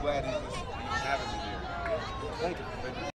glad he was having me here. Thank you.